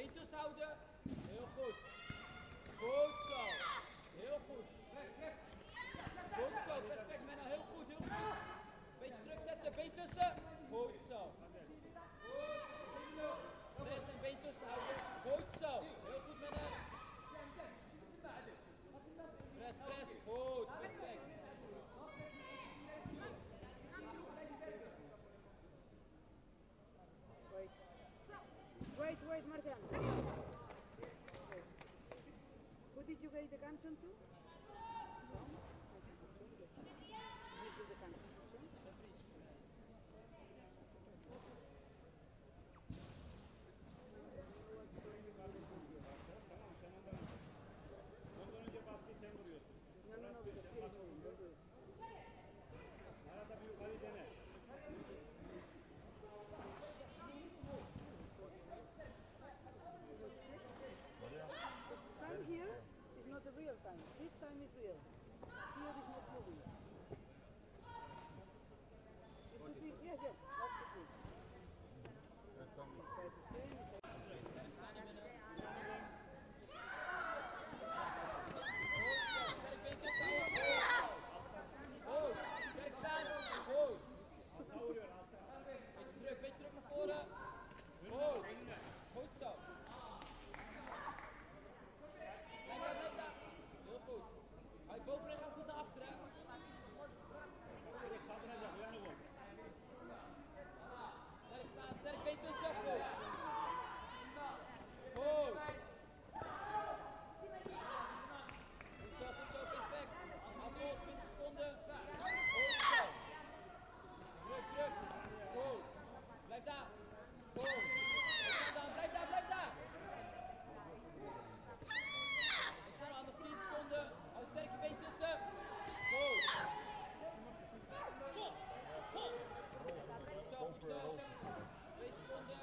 Been tussen houden. Heel goed. Goed zo. Heel goed. Goed zo, perfect Menno, heel goed, heel goed. Beetje druk zetten, been tussen. Goed zo. Press en been tussen houden. Goed zo. Heel goed Menno. Press, press. Goed, perfect. Wait, Marjan. Who did you get the canción to? The canción. Ondan önce baskıyı sen vuruyorsun. Arada bir yukarı dene. Time here is not the real time. This time is real. Here is not moving. It should be, yes, that should be. Goed, kijk staan. Goed. Beetje druk naar voren. Goed. Goed zo. Blijf daar. Heel goed. Hou je bovenin gaan goed naar achteren. Sterk staan, sterk been tussen. Goed. Goed. Goed zo, perfect. Afrol, 20 seconden. Goed zo. Druk. Goed. Blijf daar. Goed. Blijf daar. Ik sta aan de 10 seconden. Hou sterke been tussen. Goed. Goed zo. 2 seconden.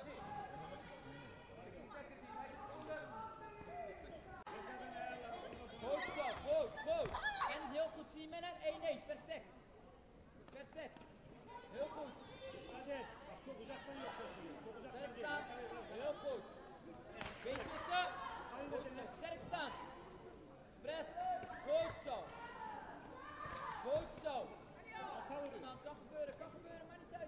Goed zo, goed. En heel goed zien met een 1-1. Perfect. Heel goed. Sterk staan. Heel goed. Been tussen. Goed zo. Sterk staan. Press. Goed zo. Kan gebeuren, maar niet uit.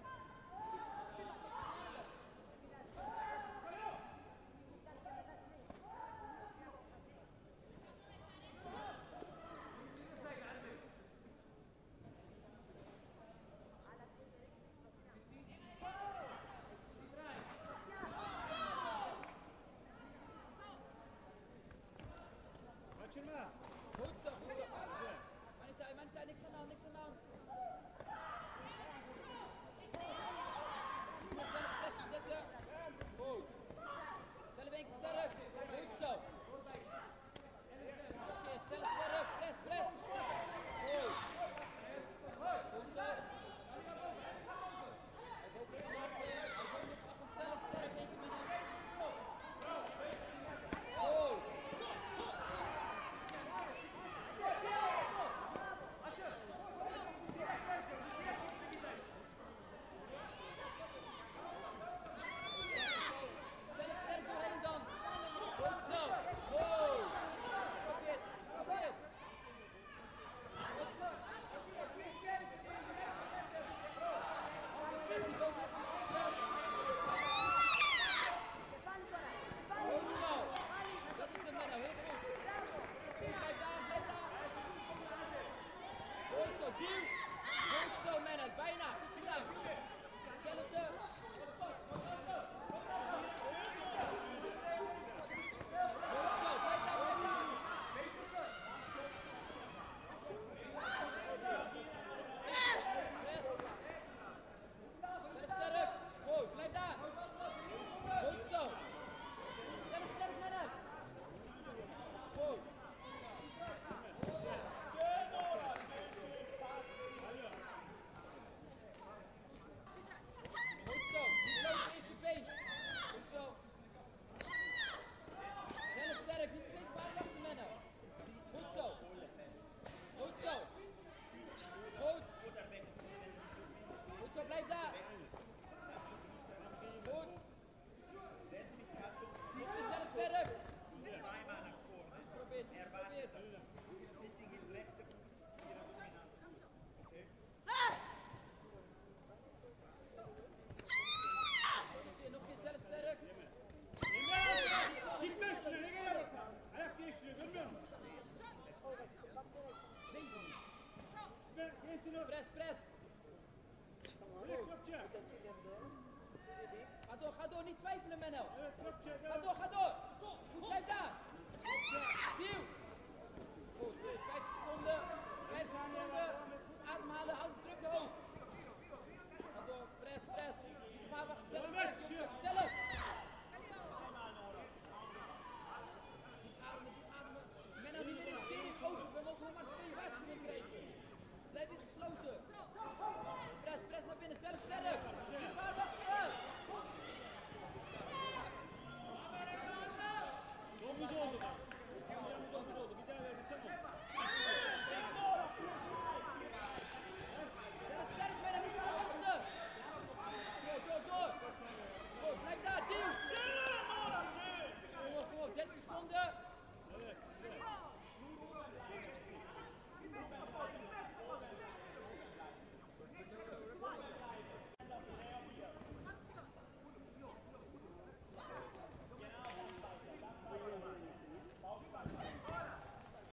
Kaçırma. Goed zo. Maar niet uit, niks aan de hand. Zelf pressie zetten. Goed. Zelf één keer sterk. Goed zo. Oké, stel sterk. Press. Goed. Goed zo. Hij komt nog zelf sterk. Eén keer met hem. Goed. Zelf sterk doorheen dan. Goed zo. Goed. Probeer. press, press. Come on. Hey, klopje. You can see them there. See the big. Ga door, niet twijfelen, Menno. Klopje, Ga door. Zo, goed, blijf daar. Duw.